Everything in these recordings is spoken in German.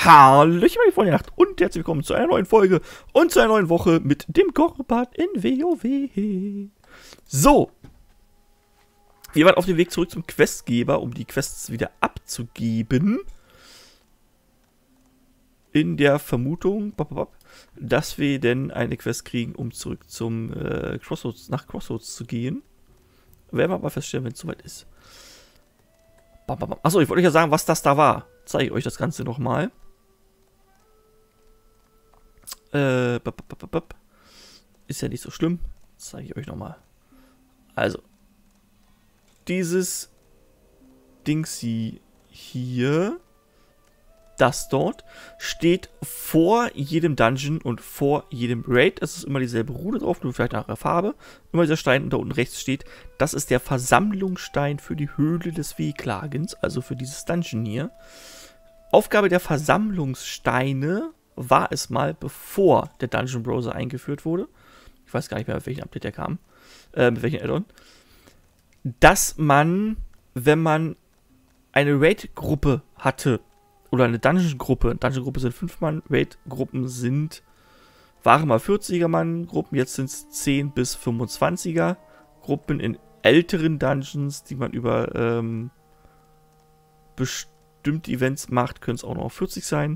Hallöchen, meine Freunde der Nacht und herzlich willkommen zu einer neuen Folge und zu einer neuen Woche mit dem Gorbad in WoW. So, wir waren auf dem Weg zurück zum Questgeber, um die Quests wieder abzugeben. In der Vermutung, dass wir denn eine Quest kriegen, um zurück zum nach Crossroads zu gehen. Werden wir aber feststellen, wenn es soweit ist. Achso, ich wollte euch ja sagen, was das da war. Zeige ich euch das Ganze nochmal. Ist ja nicht so schlimm. Zeige ich euch nochmal. Also. Dieses Dingsy hier, das dort, steht vor jedem Dungeon und vor jedem Raid. Es ist immer dieselbe Rune drauf, nur vielleicht nach der Farbe. Immer dieser Stein, da unten rechts steht. Das ist der Versammlungsstein für die Höhle des Wehklagens, also für dieses Dungeon hier. Aufgabe der Versammlungssteine war es mal, bevor der Dungeon Browser eingeführt wurde. Ich weiß gar nicht mehr, mit welchem Update der kam. Mit welchem Add-on. Dass man, wenn man eine Raid-Gruppe hatte, oder eine Dungeon-Gruppe, Dungeon-Gruppe sind 5 Mann, Raid-Gruppen waren mal 40er-Mann-Gruppen, jetzt sind es 10 bis 25er Gruppen in älteren Dungeons, die man über bestimmte Events macht, können es auch noch 40 sein.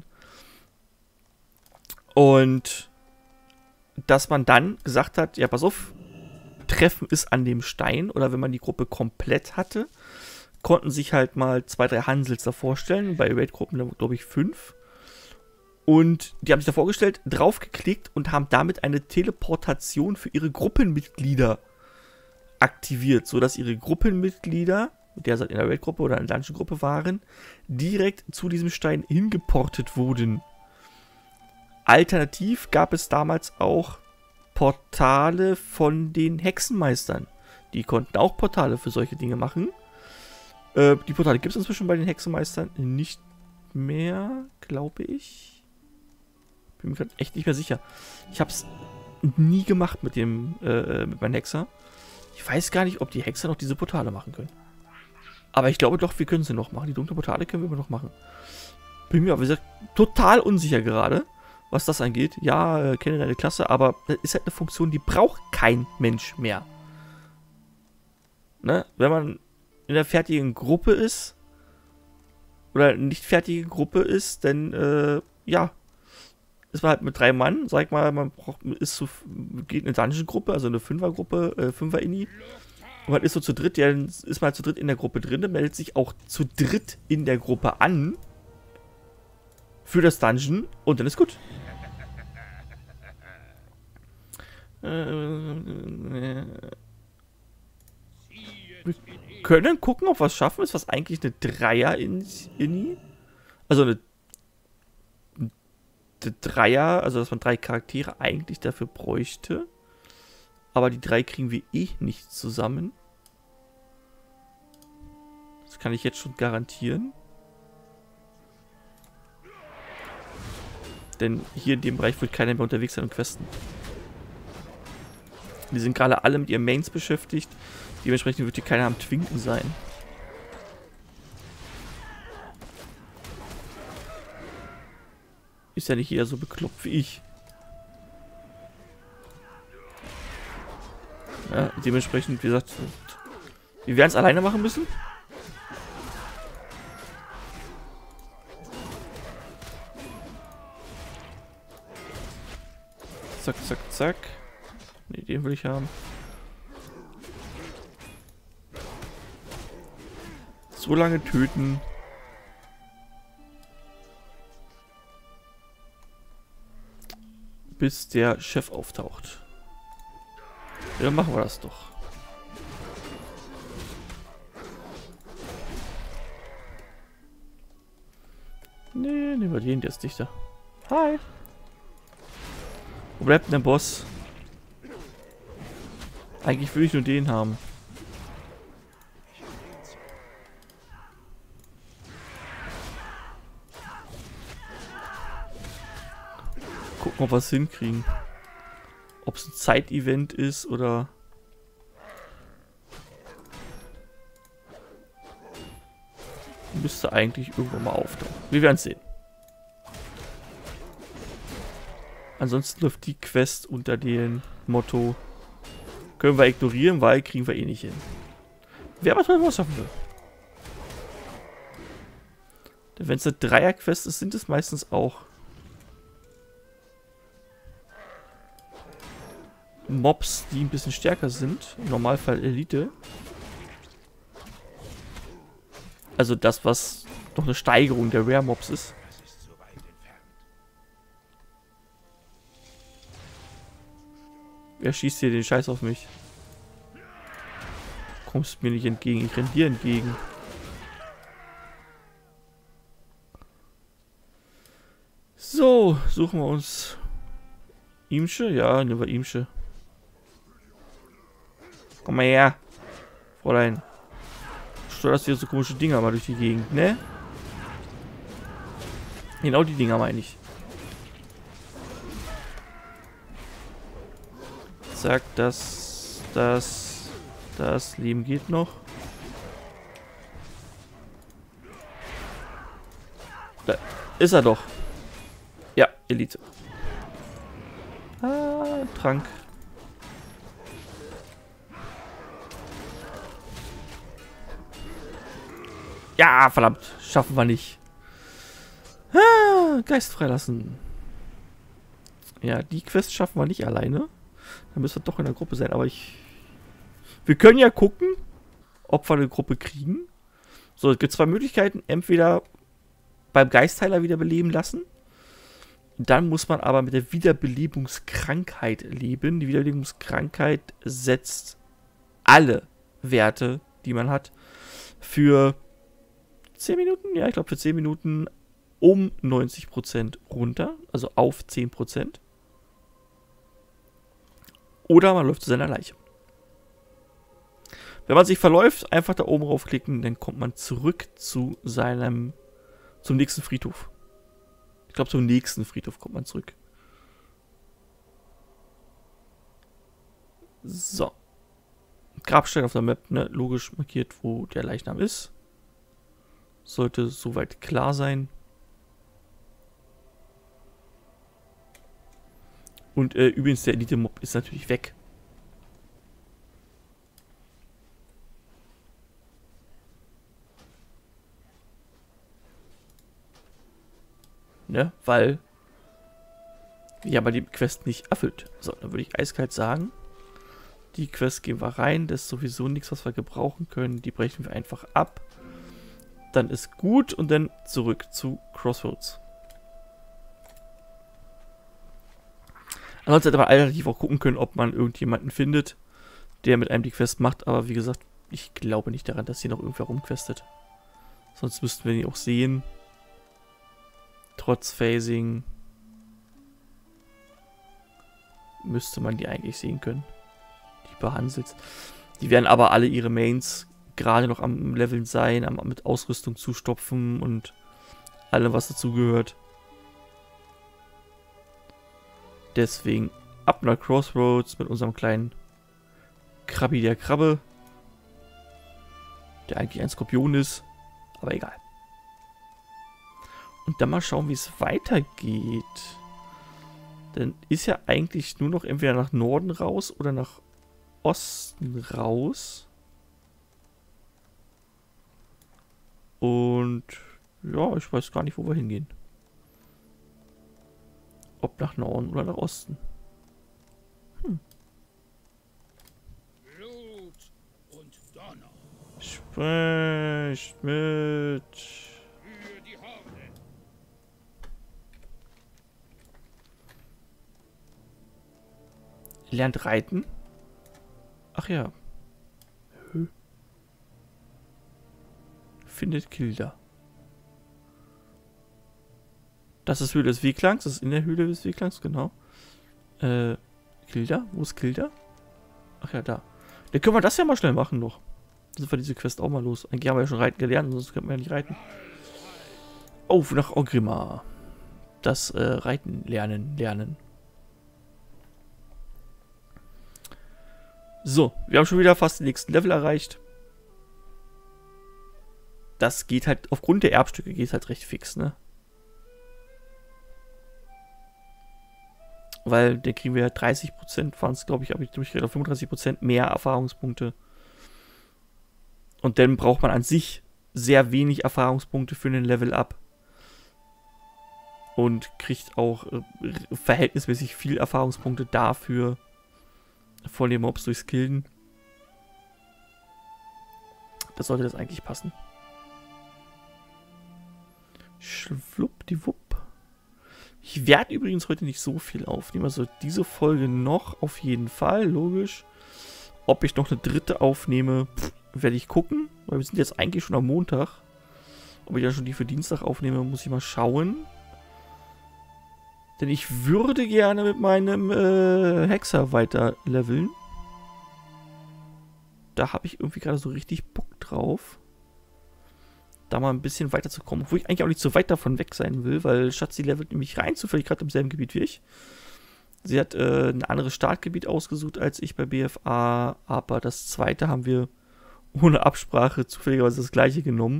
Und dass man dann gesagt hat, ja pass auf, Treffen ist an dem Stein, oder wenn man die Gruppe komplett hatte, konnten sich halt mal 2, 3 Hansels davor stellen, bei Raid-Gruppen glaube ich 5. Und die haben sich davor gestellt, draufgeklickt und haben damit eine Teleportation für ihre Gruppenmitglieder aktiviert, sodass ihre Gruppenmitglieder, mit der sie in der Raid-Gruppe oder in der Dungeon-Gruppe waren, direkt zu diesem Stein hingeportet wurden. Alternativ gab es damals auch Portale von den Hexenmeistern. Die konnten auch Portale für solche Dinge machen. Die Portale gibt es inzwischen bei den Hexenmeistern nicht mehr, glaube ich. Bin mir gerade echt nicht mehr sicher. Ich habe es nie gemacht mit mit meinem Hexer. Ich weiß gar nicht, ob die Hexer noch diese Portale machen können. Aber ich glaube doch, wir können sie noch machen. Die dunklen Portale können wir immer noch machen. Bin mir aber, wie gesagt, total unsicher gerade, was das angeht. Ja, kenne deine Klasse, aber das ist halt eine Funktion, die braucht kein Mensch mehr. Ne? Wenn man in der fertigen Gruppe ist, oder nicht fertige Gruppe ist, dann, ja, ist man halt mit 3 Mann, sag mal, geht eine Dungeon-Gruppe, also eine 5er-Gruppe, 5er-Inni, und man ist so zu dritt, ja, dann ist man halt zu dritt in der Gruppe drin, meldet sich auch zu dritt in der Gruppe an, für das Dungeon, und dann ist gut. Wir können gucken, ob wir es schaffen, ist was eigentlich eine Dreier-Inni. Also eine Dreier, also dass man 3 Charaktere eigentlich dafür bräuchte. Aber die 3 kriegen wir eh nicht zusammen. Das kann ich jetzt schon garantieren. Denn hier in dem Bereich wird keiner mehr unterwegs sein und questen. Die sind gerade alle mit ihren Mains beschäftigt. Dementsprechend wird hier keiner am Twinken sein. Ist ja nicht jeder so bekloppt wie ich. Ja, dementsprechend, wie gesagt, wir werden es alleine machen müssen. Zack, zack, zack. Ne, den will ich haben. So lange töten. Bis der Chef auftaucht. Ja, dann machen wir das doch. Nee, nehmen wir den, der ist dichter. Hi. Wo bleibt denn der Boss? Eigentlich will ich nur den haben. Gucken, ob wir es hinkriegen. Ob es ein Zeitevent ist oder... Müsste eigentlich irgendwann mal auftauchen. Wir werden es sehen. Ansonsten läuft die Quest unter dem Motto, können wir ignorieren, weil kriegen wir eh nicht hin. Wer aber toll was schaffen will. Denn wenn es eine Dreier-Quest ist, sind es meistens auch Mobs, die ein bisschen stärker sind. Im Normalfall Elite. Also das, was noch eine Steigerung der Rare-Mobs ist. Wer schießt hier den Scheiß auf mich? Kommst mir nicht entgegen, ich renn dir entgegen. So, suchen wir uns Imsche? Ja, nehmen wir Imsche. Komm mal her. Fräulein. Steuerst hier so komische Dinger mal durch die Gegend, ne? Genau die Dinger meine ich. Zack, das Leben geht noch. Da ist er doch. Ja, Elite. Ah, Trank. Ja, verdammt. Schaffen wir nicht. Ah, Geist freilassen. Ja, die Quest schaffen wir nicht alleine. Da müssen wir doch in der Gruppe sein. Aber wir können ja gucken, ob wir eine Gruppe kriegen. So, es gibt zwei Möglichkeiten. Entweder beim Geistheiler wiederbeleben lassen. Dann muss man aber mit der Wiederbelebungskrankheit leben. Die Wiederbelebungskrankheit setzt alle Werte, die man hat, für 10 Minuten, ja, ich glaube für 10 Minuten um 90% runter, also auf 10%. Oder man läuft zu seiner Leiche. Wenn man sich verläuft, einfach da oben raufklicken, dann kommt man zurück zum nächsten Friedhof. Ich glaube, zum nächsten Friedhof kommt man zurück. So. Grabstein auf der Map, ne, logisch markiert, wo der Leichnam ist. Sollte soweit klar sein. Und übrigens, der Elite-Mob ist natürlich weg. Ne, weil wir aber die Quest nicht erfüllt. So, dann würde ich eiskalt sagen, die Quest gehen wir rein. Das ist sowieso nichts, was wir gebrauchen können. Die brechen wir einfach ab. Dann ist gut und dann zurück zu Crossroads. Ansonsten hätte man alternativ auch gucken können, ob man irgendjemanden findet, der mit einem die Quest macht. Aber wie gesagt, ich glaube nicht daran, dass hier noch irgendwer rumquestet. Sonst müssten wir die auch sehen. Trotz Phasing müsste man die eigentlich sehen können. Die Behansels. Die werden aber alle ihre Mains gerade noch am Leveln sein, mit Ausrüstung zustopfen und allem, was dazugehört. Deswegen ab nach Crossroads mit unserem kleinen Krabbi der Krabbe. Der eigentlich ein Skorpion ist, aber egal. Und dann mal schauen, wie es weitergeht. Dann ist ja eigentlich nur noch entweder nach Norden raus oder nach Osten raus. Und ja, ich weiß gar nicht, wo wir hingehen. Ob nach Norden oder nach Osten. Blut und Donner. Sprecht mit. Für die Horde. Lernt reiten. Ach ja. Findet Kilda. Das ist Höhle des Wehklangs. Das ist in der Höhle des Wehklangs, genau. Kilda? Wo ist Kilda? Ach ja, da. Dann können wir das ja mal schnell machen noch. Dann sind wir diese Quest auch mal los. Eigentlich haben wir ja schon reiten gelernt, sonst könnten wir ja nicht reiten. Oh, nach Orgrimmar. Das Reiten lernen. So, wir haben schon wieder fast den nächsten Level erreicht. Das geht halt, aufgrund der Erbstücke geht es halt recht fix, ne? Weil da kriegen wir ja 30%, waren es, glaube ich, habe ich durchgerechnet, 35% mehr Erfahrungspunkte. Und dann braucht man an sich sehr wenig Erfahrungspunkte für einen Level-Up. Und kriegt auch verhältnismäßig viel Erfahrungspunkte dafür von den Mobs durchs Killen. Das sollte das eigentlich passen. Schwuppdiwupp. Ich werde übrigens heute nicht so viel aufnehmen. Also diese Folge noch auf jeden Fall, logisch. Ob ich noch eine dritte aufnehme, werde ich gucken. Weil wir sind jetzt eigentlich schon am Montag. Ob ich dann schon die für Dienstag aufnehme, muss ich mal schauen. Denn ich würde gerne mit meinem Hexer weiter leveln. Da habe ich irgendwie gerade so richtig Bock drauf. Da mal ein bisschen weiter zu kommen. Obwohl ich eigentlich auch nicht so weit davon weg sein will, weil Schatzi levelt nämlich rein zufällig gerade im selben Gebiet wie ich. Sie hat ein anderes Startgebiet ausgesucht als ich bei BFA, aber das zweite haben wir ohne Absprache zufälligerweise das gleiche genommen.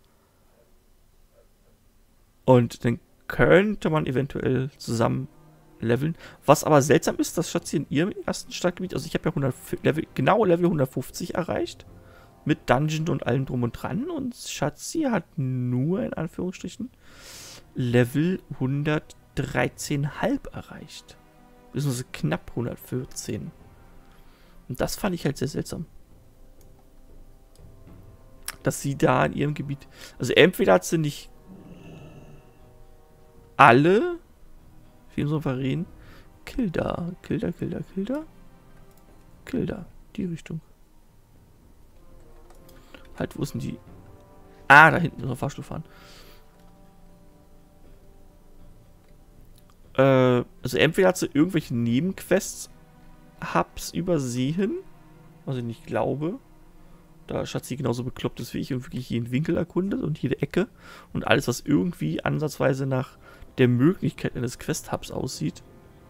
Und dann könnte man eventuell zusammen leveln. Was aber seltsam ist, dass Schatzi in ihrem ersten Startgebiet, also ich habe ja genau Level 150 erreicht. Mit Dungeon und allem drum und dran. Und Schatzi hat nur, in Anführungsstrichen, Level 113,5 erreicht. Beziehungsweise knapp 114. Und das fand ich halt sehr seltsam. Dass sie da in ihrem Gebiet... Also entweder hat sie nicht alle... Viel souverän. Kill da. Kill da, kill da, kill da. Kill da. Die Richtung. Halt, wo ist denn die? Ah, da hinten ist noch Fahrstuhl fahren. Also entweder hat sie irgendwelche Nebenquests Hubs übersehen, was ich nicht glaube. Da Schatzi genauso bekloppt ist wie ich und wirklich jeden Winkel erkundet und jede Ecke und alles, was irgendwie ansatzweise nach der Möglichkeit eines Quest-Hubs aussieht.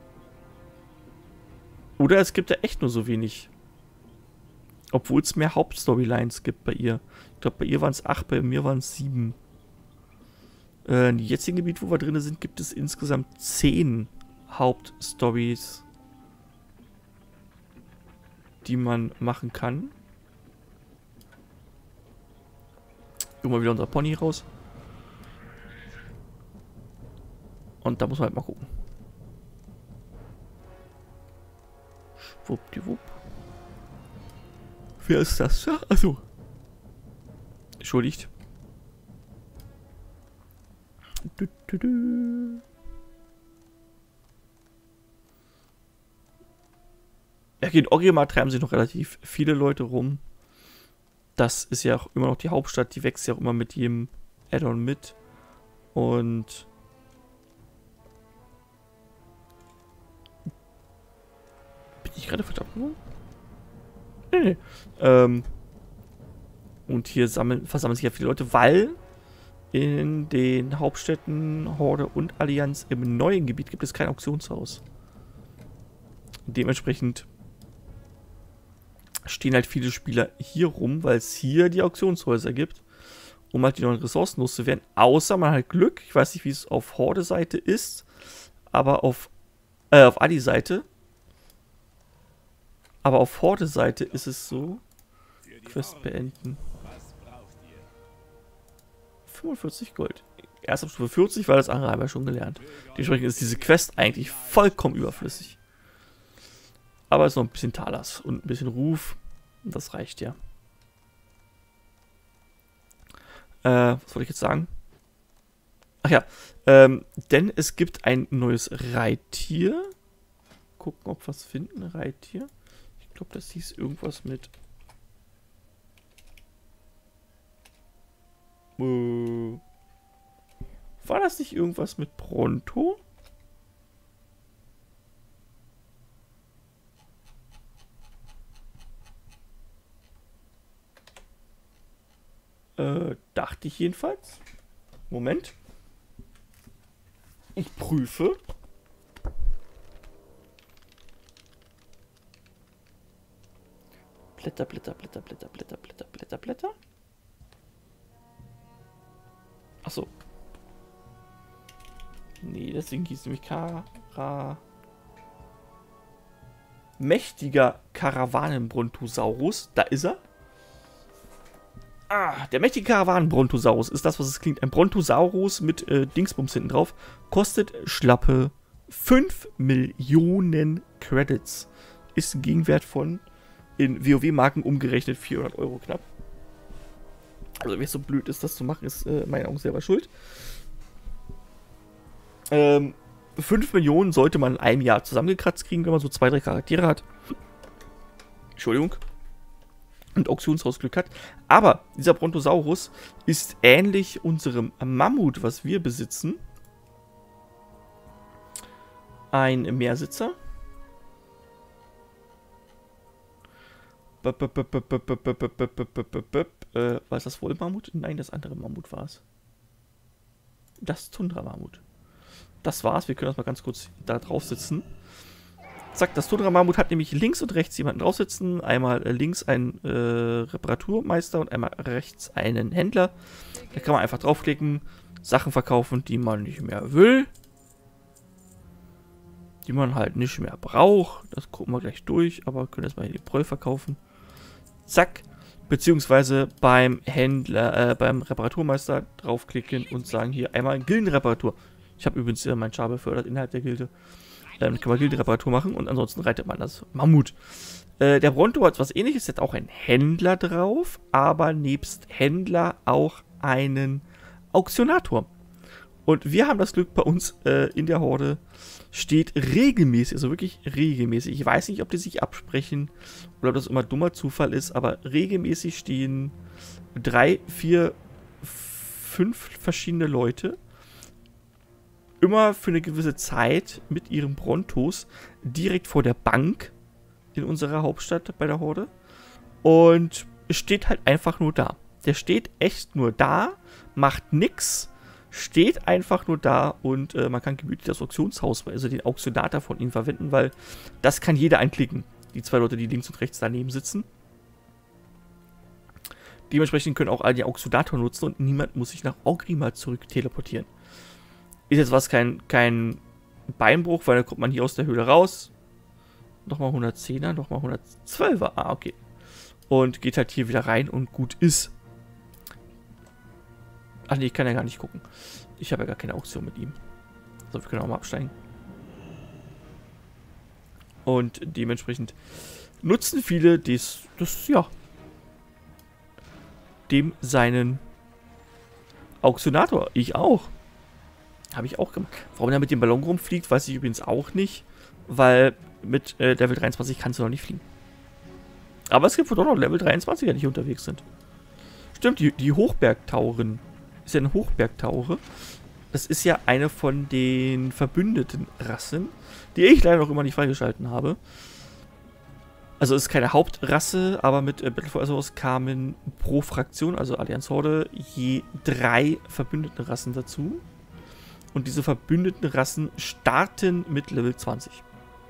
Oder es gibt ja echt nur so wenig. Obwohl es mehr Hauptstorylines gibt bei ihr. Ich glaube, bei ihr waren es 8, bei mir waren es 7. Im jetzigen Gebiet, wo wir drin sind, gibt es insgesamt 10 Hauptstories, die man machen kann. Gucken wir wieder unser Pony raus. Und da muss man halt mal gucken. Schwuppdiwupp. Wer ist das? Ja, achso. Entschuldigt. Ja, in Orgrimmar treiben sich noch relativ viele Leute rum. Das ist ja auch immer noch die Hauptstadt. Die wächst ja auch immer mit jedem Add-on mit. Und... Bin ich gerade verdammt geworden? Nee. Und hier versammeln sich ja viele Leute, weil in den Hauptstädten Horde und Allianz im neuen Gebiet gibt es kein Auktionshaus. Dementsprechend stehen halt viele Spieler hier rum, weil es hier die Auktionshäuser gibt, um halt die neuen Ressourcen loszuwerden. Außer man hat Glück, ich weiß nicht, wie es auf Horde-Seite ist, aber auf Adi-Seite. Aber auf Horde-Seite ist es so. Quest beenden. 45 Gold. Erst auf Stufe 40, weil das andere haben wir schon gelernt. Dementsprechend ist diese Quest eigentlich vollkommen überflüssig. Aber es ist noch ein bisschen Talas und ein bisschen Ruf. Und das reicht ja. Was wollte ich jetzt sagen? Ach ja. Denn es gibt ein neues Reittier. Gucken, ob wir was finden. Reittier. Ich glaube, das hieß irgendwas mit... War das nicht irgendwas mit Pronto? Dachte ich jedenfalls. Moment. Ich prüfe. Blätter, Blätter, Blätter, Blätter, Blätter, Blätter, Blätter, Blätter. Achso. Nee, deswegen hieß es nämlich Kara. mächtiger Karawanenbrontosaurus. Da ist er. Der mächtige Karawanenbrontosaurus ist das, was es klingt. Ein Brontosaurus mit Dingsbums hinten drauf. Kostet schlappe 5 Millionen Credits. Ist ein Gegenwert von in WoW-Marken umgerechnet 400 Euro knapp. Also wer so blöd ist, das zu machen, ist in meinen Augen selber schuld. 5 Millionen sollte man in einem Jahr zusammengekratzt kriegen, wenn man so 2, 3 Charaktere hat. Entschuldigung. Und Auktionshausglück hat. Aber dieser Brontosaurus ist ähnlich unserem Mammut, was wir besitzen. Ein Mehrsitzer. War es das Wollmammut? Nein, das andere Mammut war es. Das Tundra-Mammut. Das war's. Wir können das mal ganz kurz da drauf sitzen. Zack, das Tundra-Mammut hat nämlich links und rechts jemanden drauf sitzen. Einmal links einen Reparaturmeister und einmal rechts einen Händler. Da kann man einfach draufklicken, Sachen verkaufen, die man nicht mehr will. Die man halt nicht mehr braucht. Das gucken wir gleich durch, aber wir können jetzt mal hier die Bräu verkaufen. Zack. Beziehungsweise beim Händler, beim Reparaturmeister draufklicken und sagen hier einmal Gildenreparatur. Ich habe übrigens meinen Char befördert innerhalb der Gilde. Dann kann man Gildenreparatur machen und ansonsten reitet man das Mammut. Der Bronto hat was ähnliches, hat auch einen Händler drauf, aber nebst Händler auch einen Auktionator. Und wir haben das Glück, bei uns in der Horde steht regelmäßig, also wirklich regelmäßig, ich weiß nicht, ob die sich absprechen oder ob das immer dummer Zufall ist, aber regelmäßig stehen 3, 4, 5 verschiedene Leute immer für eine gewisse Zeit mit ihren Brontos direkt vor der Bank in unserer Hauptstadt bei der Horde und steht halt einfach nur da. Der steht echt nur da, macht nix, steht einfach nur da und man kann gemütlich das Auktionshaus, also den Auktionator von ihm verwenden, weil das kann jeder anklicken. Die 2 Leute, die links und rechts daneben sitzen. Dementsprechend können auch alle den Auktionator nutzen und niemand muss sich nach Orgrimmar zurück teleportieren. Ist jetzt was kein Beinbruch, weil da kommt man hier aus der Höhle raus. Nochmal 110er, nochmal 112er. Ah, okay. Und geht halt hier wieder rein und gut ist. Ach nee, ich kann ja gar nicht gucken. Ich habe ja gar keine Auktion mit ihm. So, wir können auch mal absteigen. Und dementsprechend nutzen viele dem seinen Auktionator. Ich auch. Habe ich auch gemacht. Warum er mit dem Ballon rumfliegt, weiß ich übrigens auch nicht. Weil mit Level 23 kannst du noch nicht fliegen. Aber es gibt wohl doch noch Level 23er, die hier unterwegs sind. Stimmt, die Hochbergtaurin ist ja eine Hochbergtaure. Das ist ja eine von den verbündeten Rassen, die ich leider noch immer nicht freigeschalten habe. Also es ist keine Hauptrasse, aber mit Battle for Azeroth kamen pro Fraktion, also Allianz Horde, je 3 verbündeten Rassen dazu. Und diese verbündeten Rassen starten mit Level 20.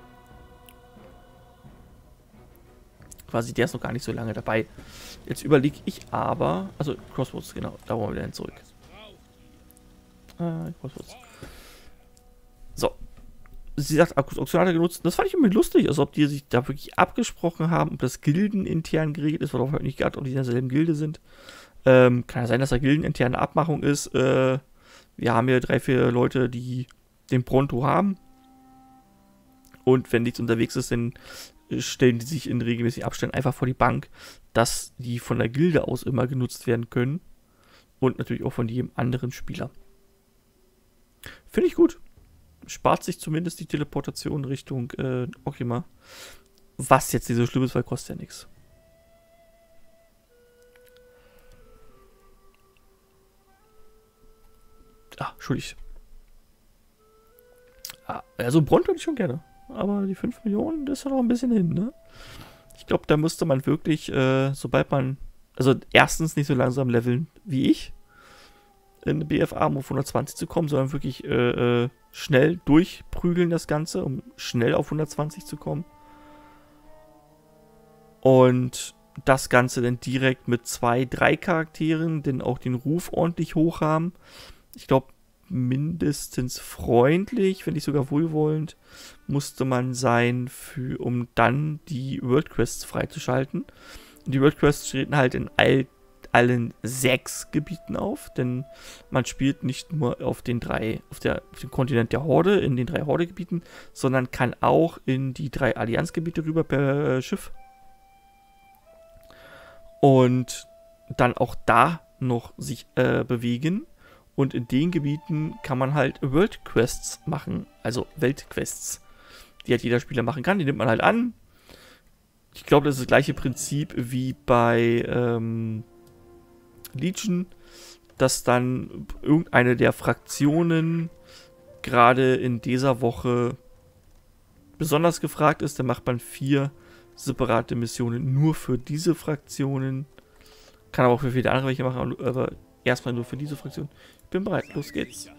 Quasi der ist noch gar nicht so lange dabei. Jetzt überlege ich aber, also Crossroads, genau, da wollen wir wieder zurück. Crossroads. So. Sie sagt, Auktionator genutzt. Das fand ich irgendwie lustig, als ob die sich da wirklich abgesprochen haben, ob das Gilden intern geregelt ist, worauf halt nicht gerade, ob die in derselben Gilde sind. Kann ja sein, dass da gildeninterne Abmachung ist. Wir haben hier 3, 4 Leute, die den Bronto haben. Und wenn nichts unterwegs ist, dann stellen die sich in regelmäßigen Abständen einfach vor die Bank, dass die von der Gilde aus immer genutzt werden können. Und natürlich auch von jedem anderen Spieler. Finde ich gut. Spart sich zumindest die Teleportation Richtung Orgrimmar. Was jetzt nicht so schlimm ist, weil kostet ja nichts. Ah, entschuldigt. Also Bronto hätte ich schon gerne. Aber die 5 Millionen, das ist ja noch ein bisschen hin, ne? Ich glaube, da müsste man wirklich, sobald man, also erstens nicht so langsam leveln wie ich, in BFA, um auf 120 zu kommen, sondern wirklich schnell durchprügeln das Ganze, um schnell auf 120 zu kommen. Und das Ganze dann direkt mit 2, 3 Charakteren, denn auch den Ruf ordentlich hoch haben. Ich glaube, mindestens freundlich, wenn nicht sogar wohlwollend, musste man sein, um dann die World Quests freizuschalten. Und die World Quests treten halt in allen 6 Gebieten auf, denn man spielt nicht nur auf dem Kontinent der Horde, in den 3 Horde-Gebieten, sondern kann auch in die 3 Allianzgebiete rüber per Schiff. Und dann auch da noch sich bewegen. Und in den Gebieten kann man halt World Quests machen, also Weltquests, die halt jeder Spieler machen kann. Die nimmt man halt an. Ich glaube, das ist das gleiche Prinzip wie bei Legion, dass dann irgendeine der Fraktionen gerade in dieser Woche besonders gefragt ist. Dann macht man 4 separate Missionen nur für diese Fraktionen. Kann aber auch für viele andere welche machen, aber erstmal nur für diese Fraktion. Ich bin bereit, los geht's.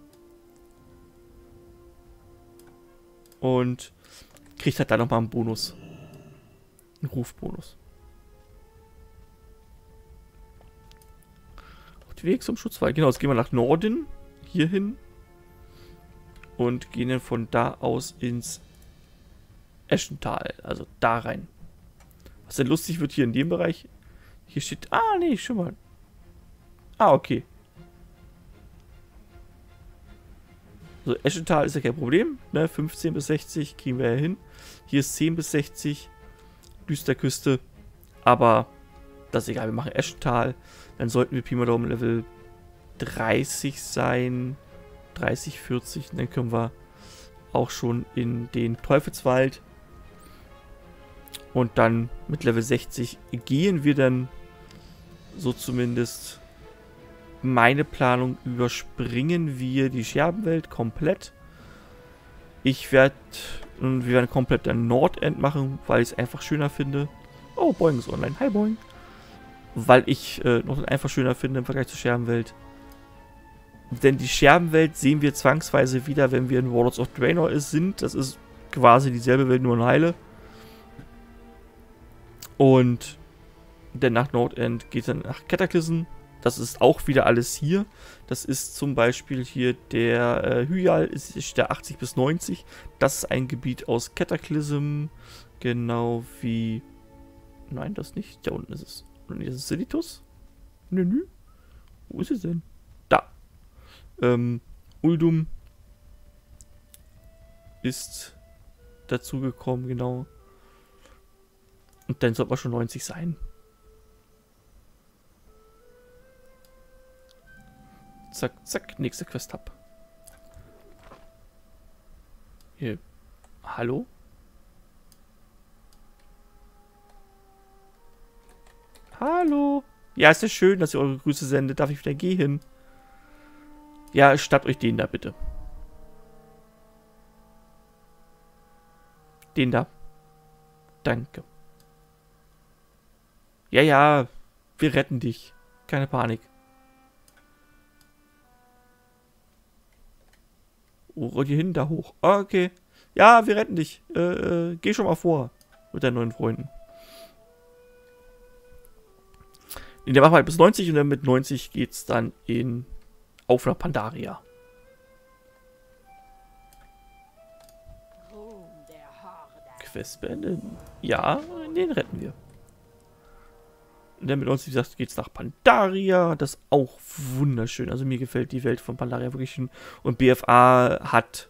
Und kriegt halt dann nochmal einen Bonus. Einen Rufbonus. Auf den Weg zum Schutzwall. Genau, jetzt gehen wir nach Norden. Hier hin. Und gehen dann von da aus ins Eschental. Also da rein. Was denn lustig wird hier in dem Bereich. Hier steht... Ah, nee, schon mal. Ah, okay. So, Eschental ist ja kein Problem. Ne? 15 bis 60 kriegen wir ja hin. Hier ist 10 bis 60. Düsterküste. Aber das ist egal. Wir machen Eschental. Dann sollten wir Pi mal Daumen Level 30 sein. 30, 40. Und dann können wir auch schon in den Teufelswald. Und dann mit Level 60 gehen wir dann, so zumindest meine Planung, überspringen wir die Scherbenwelt komplett. Wir werden komplett ein Nordend machen, weil ich es einfach schöner finde. Oh, Boing ist online. Hi, Boing. Weil ich noch einfach schöner finde im Vergleich zur Scherbenwelt. Denn die Scherbenwelt sehen wir zwangsweise wieder, wenn wir in Warlords of Draenor sind. Das ist quasi dieselbe Welt, nur in Heile. Und dann nach Nordend geht dann nach Cataclysm. Das ist auch wieder alles hier. Das ist zum Beispiel hier der Hyjal, ist der 80 bis 90. Das ist ein Gebiet aus Cataclysm. Genau wie... Nein, das nicht. Da unten ist es. Und hier ist es Silitus. Nö. Wo ist es denn? Da. Uldum ist dazugekommen, genau. Und dann sollte man schon 90 sein. Zack, zack, nächste Quest-Hub. Hier. Hallo? Hallo? Ja, ist ja schön, dass ihr eure Grüße sendet. Darf ich wieder gehen? Ja, statt euch den da bitte. Den da. Danke. Ja, ja, wir retten dich. Keine Panik. Oh, rollt hier hin, da hoch. Ah, okay. Ja, wir retten dich. Geh schon mal vor. Mit deinen neuen Freunden. Der machen wir halt bis 90 und dann mit 90 geht's dann auf nach Pandaria. Quest beenden. Ja, den retten wir. Und dann mit uns, wie gesagt, geht's nach Pandaria. Das ist auch wunderschön. Also mir gefällt die Welt von Pandaria wirklich schön. Und BFA hat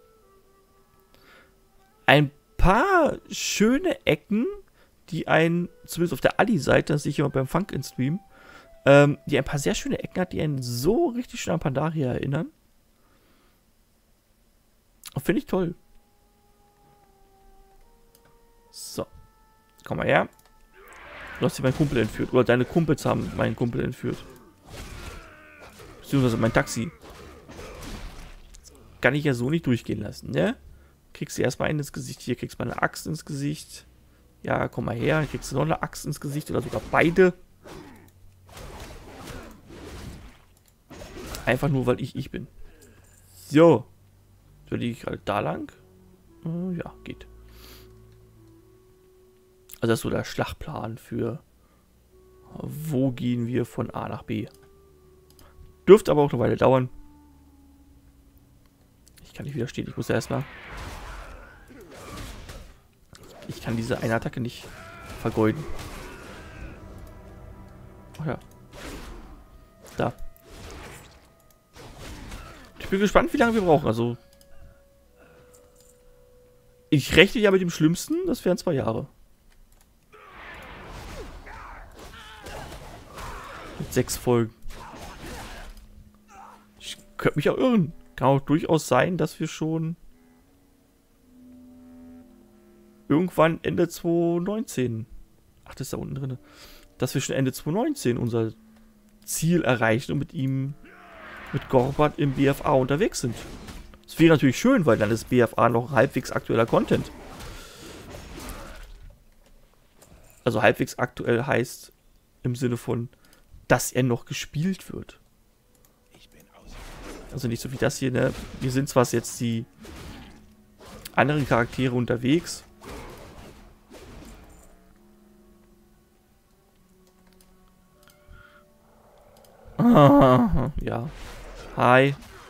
ein paar schöne Ecken, die einen, zumindest auf der Ali-Seite, das sehe ich immer beim Funk-In-Stream, die ein paar sehr schöne Ecken hat, die einen so richtig schön an Pandaria erinnern. Finde ich toll. So. Komm mal her. Du hast hier meinen Kumpel entführt. Oder deine Kumpels haben meinen Kumpel entführt. Beziehungsweise mein Taxi. Das kann ich ja so nicht durchgehen lassen, ne? Kriegst du erstmal einen ins Gesicht. Hier kriegst du mal eine Axt ins Gesicht. Ja, komm mal her. Dann kriegst du noch eine Axt ins Gesicht. Oder sogar beide. Einfach nur, weil ich bin. So. So liege ich halt da lang. Ja, geht. Also das ist so der Schlachtplan für wo gehen wir von A nach B. Dürfte aber auch eine Weile dauern. kann nicht widerstehen. Ich muss ja erstmal... Ich kann diese eine Attacke nicht vergeuden. Ach ja. Da. Ich bin gespannt, wie lange wir brauchen. Also... Ich rechne ja mit dem Schlimmsten. Das wären 2 Jahre. Mit 6 Folgen. Ich könnte mich auch irren. Kann auch durchaus sein, dass wir schon irgendwann Ende 2019, ach, das ist da unten drin, dass wir schon Ende 2019 unser Ziel erreichen und mit ihm, mit Gorbad im BFA unterwegs sind. Das wäre natürlich schön, weil dann ist BFA noch halbwegs aktueller Content. Also halbwegs aktuell heißt im Sinne von, dass er noch gespielt wird. Also nicht so wie das hier, ne? Wir sind zwar jetzt die anderen Charaktere unterwegs. Ah, ja. Hi.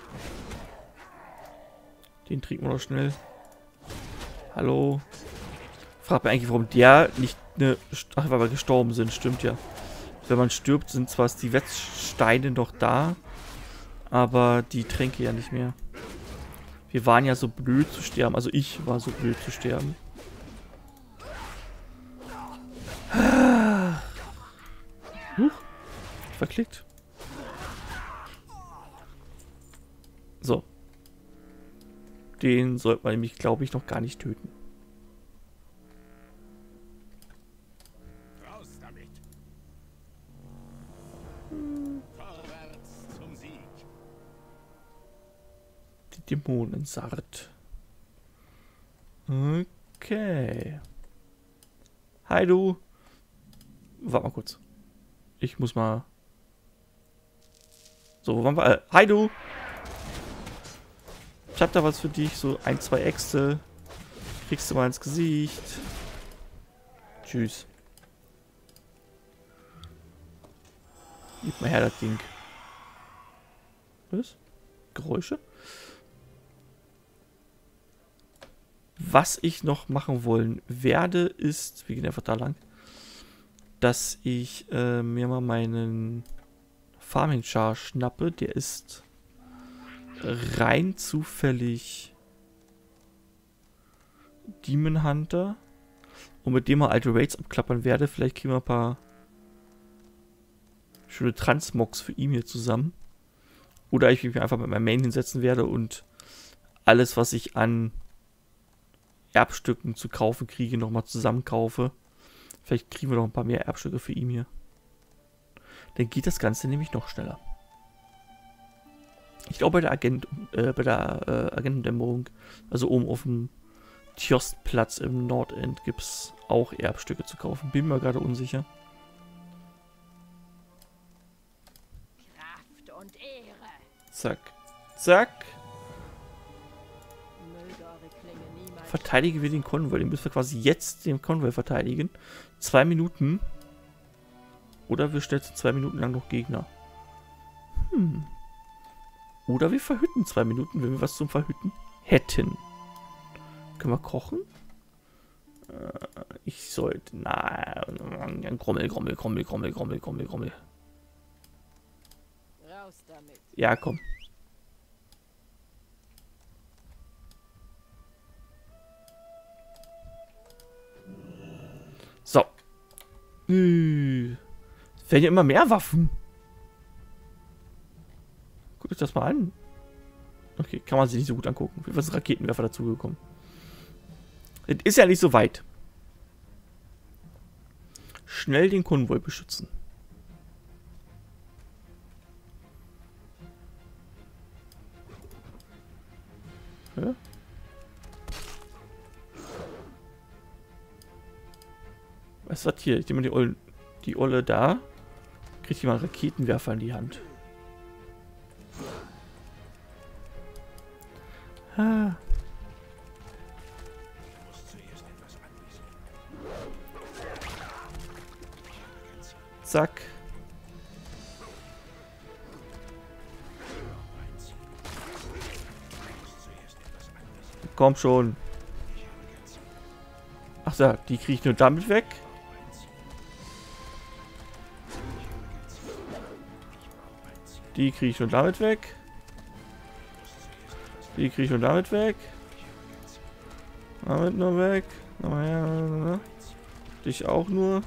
Den trinken wir noch schnell. Hallo. Frag mich eigentlich, warum der nicht eine... Ach, weil wir gestorben sind, stimmt ja. Wenn man stirbt, sind zwar die Wetzsteine noch da, aber die Tränke ja nicht mehr. Wir waren ja so blöd zu sterben. Also ich war so blöd zu sterben. Verklickt. So. Den sollte man nämlich, glaube ich, noch gar nicht töten. Raus damit. Vorwärts zum Sieg. Die Dämonensart. Okay. Hi, du. Warte mal kurz. Ich muss mal... So, wo waren wir? Hi, du. Ich hab da was für dich. So 1, 2 Äxte. Kriegst du mal ins Gesicht. Tschüss. Gib mal her, das Ding. Was? Geräusche? Was ich noch machen wollen werde, ist... Wir gehen einfach da lang. Dass ich mir mal meinen Farming Char schnappe. Der ist rein zufällig Demon Hunter. Und mit dem mal alte Raids abklappern werde. Vielleicht kriegen wir ein paar schöne Transmogs für ihn hier zusammen. Oder ich mich einfach mit meinem Main hinsetzen werde und alles, was ich an Erbstücken zu kaufen kriege, nochmal zusammenkaufe. Vielleicht kriegen wir noch ein paar mehr Erbstücke für ihn hier. Dann geht das Ganze nämlich noch schneller. Ich glaube, bei der Agentendämmerung, also oben auf dem Tjostplatz im Nordend, gibt es auch Erbstücke zu kaufen. Bin mir gerade unsicher. Kraft und Ehre. Zack. Zack. Verteidigen wir den Konvoi. Den müssen wir quasi jetzt den Konvoi verteidigen. 2 Minuten. Oder wir stellen 2 Minuten lang noch Gegner. Oder wir verhütten 2 Minuten, wenn wir was zum Verhütten hätten. Können wir kochen? Ich sollte... Nein. Grommel. Raus damit. Ja, komm. So. Es werden ja immer mehr Waffen. Guckt euch das mal an. Okay, kann man sich nicht so gut angucken. Wie was Raketenwerfer dazugekommen. Es ist ja nicht so weit. Schnell den Konvoi beschützen. Ja? Was ist das hier? Ich nehme mal die Olle da. Kriegt jemand einen Raketenwerfer in die Hand. Ah. Zack. Komm schon. Ach so, die kriege ich nur damit weg. Die kriege ich nur damit weg. Die kriege ich nur damit weg. Damit nur weg. Nochmal her. Dich auch nur.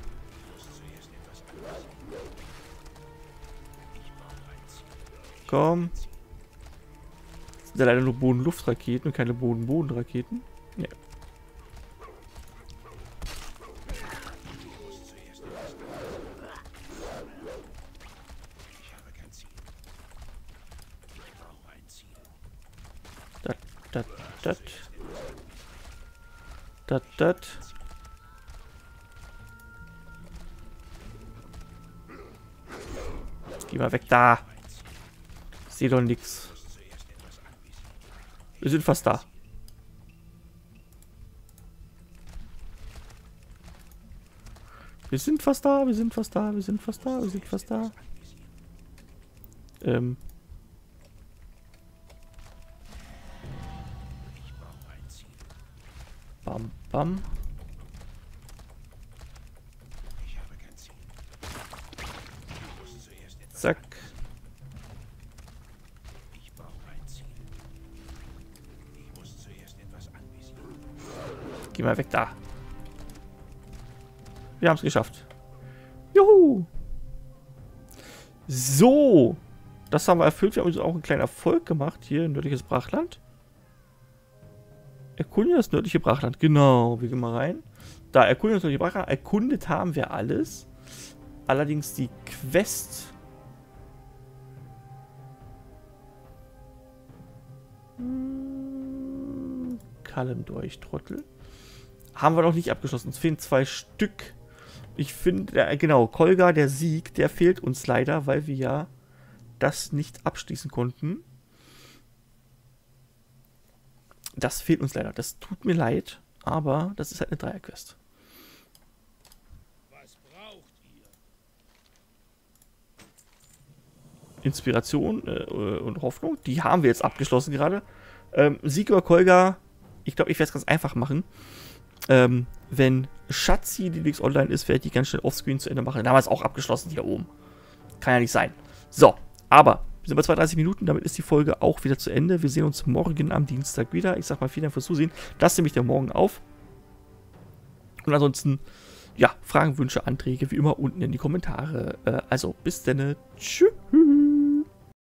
Komm. Das sind ja leider nur Boden-Luft-Raketen und keine Boden-Boden-Raketen. Ja. Dat. Geh mal weg da. Ich seh doch nix. Wir sind fast da. Wir sind fast da, wir sind fast da, wir sind fast da, wir sind fast da. Bam, bam. Zack. Geh mal weg da. Wir haben es geschafft. Juhu. So. Das haben wir erfüllt. Wir haben uns auch einen kleinen Erfolg gemacht hier in nördliches Brachland. Erkunde das nördliche Brachland. Genau. Wir gehen mal rein. Da, erkunde das nördliche Brachland. Erkundet haben wir alles. Allerdings die Quest. Kalmdorch, Trottel. Haben wir noch nicht abgeschlossen. Es fehlen 2 Stück. Ich finde, genau, Kolga, der Sieg, der fehlt uns leider, weil wir ja das nicht abschließen konnten. Das fehlt uns leider. Das tut mir leid, aber das ist halt eine Dreierquest. Was braucht ihr? Inspiration und Hoffnung, die haben wir jetzt abgeschlossen gerade. Sieg über Kolga, ich glaube, ich werde es ganz einfach machen. Wenn Schatzi die Links online ist, werde ich die ganz schnell offscreen zu Ende machen. Dann haben wir es auch abgeschlossen hier oben. Kann ja nicht sein. So, aber wir sind bei 32 Minuten, damit ist die Folge auch wieder zu Ende. Wir sehen uns morgen am Dienstag wieder. Ich sag mal vielen Dank fürs Zusehen. Das nehme ich dann morgen auf. Und ansonsten, ja, Fragen, Wünsche, Anträge, wie immer unten in die Kommentare. Also, bis dann. Tschüss.